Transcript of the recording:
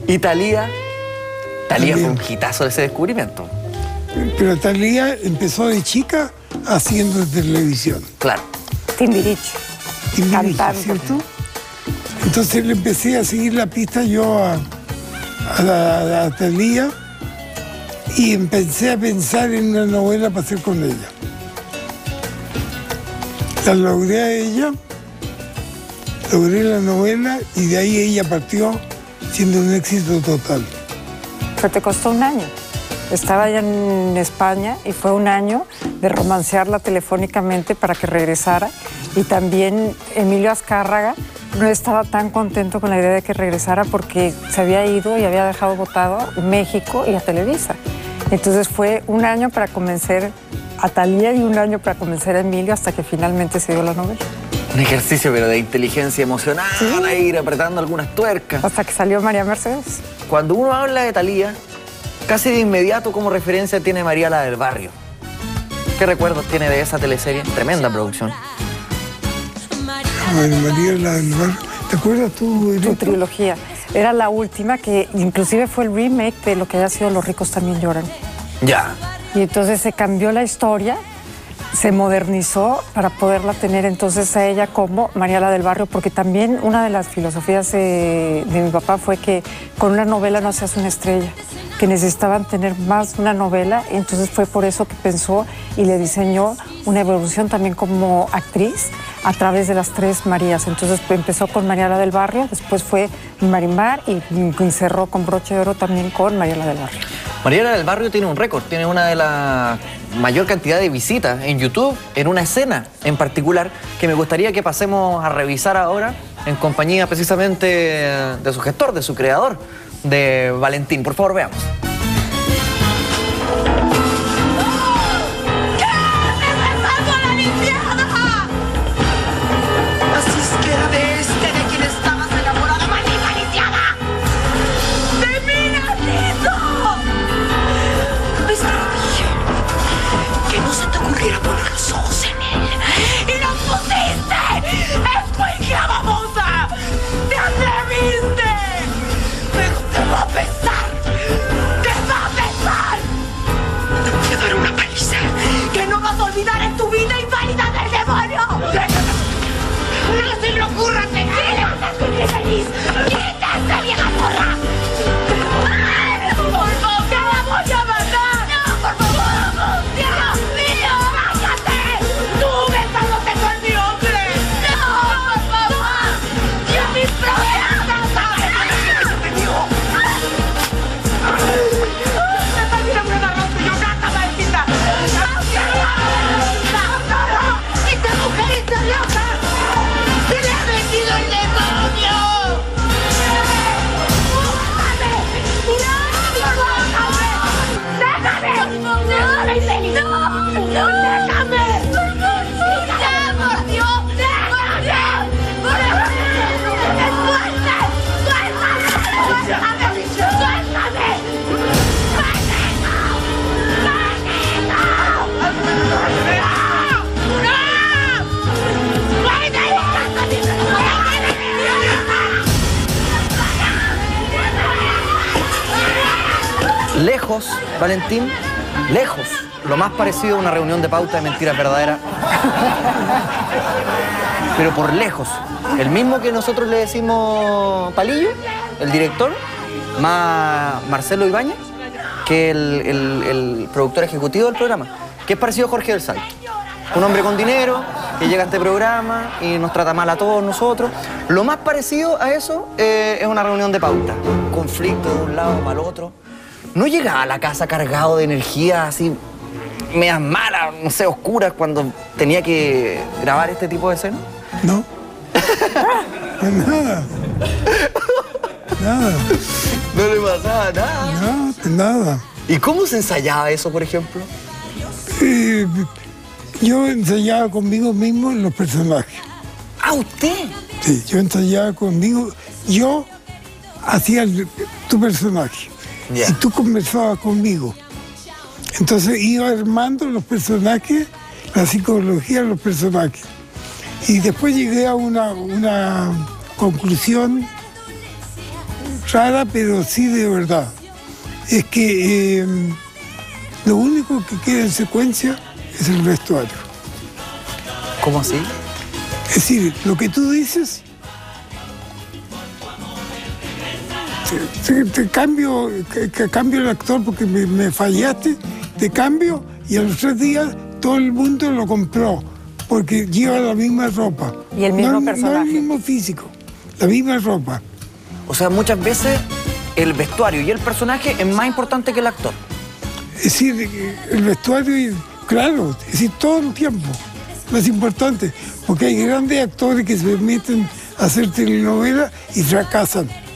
¿Y Thalía? Thalía fue un hitazo de ese descubrimiento. Pero Thalía empezó de chica haciendo televisión. Claro. Timbiriche. Timbiriche, ¿cierto? Entonces le empecé a seguir la pista yo a Thalía y empecé a pensar en una novela para hacer con ella. La logré a ella, logré la novela y de ahí ella partió siendo un éxito total. Pero te costó un año. Estaba allá en España y fue un año de romancearla telefónicamente para que regresara. Y también Emilio Azcárraga no estaba tan contento con la idea de que regresara porque se había ido y había dejado botado a México y a Televisa. Entonces fue un año para convencer a Thalía y un año para convencer a Emilio hasta que finalmente se dio la novela. Un ejercicio, pero de inteligencia emocional, sí, a ir apretando algunas tuercas. Hasta que salió María Mercedes. Cuando uno habla de Thalía, casi de inmediato como referencia tiene María la del Barrio. ¿Qué recuerdos tiene de esa teleserie? Tremenda producción. Bueno, María la del Barrio. ¿Te acuerdas tú? Tu trilogía. Era la última que inclusive fue el remake de lo que haya sido Los ricos también lloran. Ya. Y entonces se cambió la historia, se modernizó para poderla tener entonces a ella como María la del Barrio, porque también una de las filosofías de mi papá fue que con una novela no hacías una estrella, que necesitaban tener más de una novela, entonces fue por eso que pensó y le diseñó una evolución también como actriz a través de las tres Marías. Entonces empezó con María la del Barrio, después fue Marimar y cerró con broche de oro también con María la del Barrio. María la del Barrio tiene un récord, tiene una de las mayor cantidad de visitas en YouTube, en una escena en particular, que me gustaría que pasemos a revisar ahora en compañía precisamente de su gestor, de su creador, de Valentín. Por favor, veamos. Lejos, Valentín, lejos. Lo más parecido a una reunión de pauta de mentiras verdaderas. Pero por lejos. El mismo que nosotros le decimos Palillo, el director, más Marcelo Ibáñez, que el productor ejecutivo del programa, que es parecido a Jorge del Salto. Un hombre con dinero que llega a este programa y nos trata mal a todos nosotros. Lo más parecido a eso es una reunión de pauta. Conflicto de un lado para el otro. ¿No llegaba a la casa cargado de energía así, medias malas, no sé, oscuras, cuando tenía que grabar este tipo de escenas? No. Nada. Nada. No le pasaba nada. No, nada. ¿Y cómo se ensayaba eso, por ejemplo? Yo ensayaba conmigo mismo en los personajes. ¿Ah, usted? Sí, yo ensayaba conmigo. Yo hacía tu personaje. Yeah. Y tú conversabas conmigo. Entonces iba armando los personajes, la psicología de los personajes. Y después llegué a una conclusión rara, pero sí de verdad. Es que lo único que queda en secuencia es el vestuario. ¿Cómo así? Es decir, lo que tú dices, te cambio el actor porque me fallaste, te cambio y a los 3 días todo el mundo lo compró porque lleva la misma ropa. Y el mismo personaje. No el mismo físico, la misma ropa. O sea, muchas veces el vestuario y el personaje es más importante que el actor. Es decir, el vestuario, claro, es decir, todo el tiempo. Más importante, porque hay grandes actores que se meten a hacer telenovelas y fracasan.